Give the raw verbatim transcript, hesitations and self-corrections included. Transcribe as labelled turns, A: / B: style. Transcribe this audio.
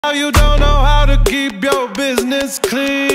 A: Now you don't know how to keep your business clean.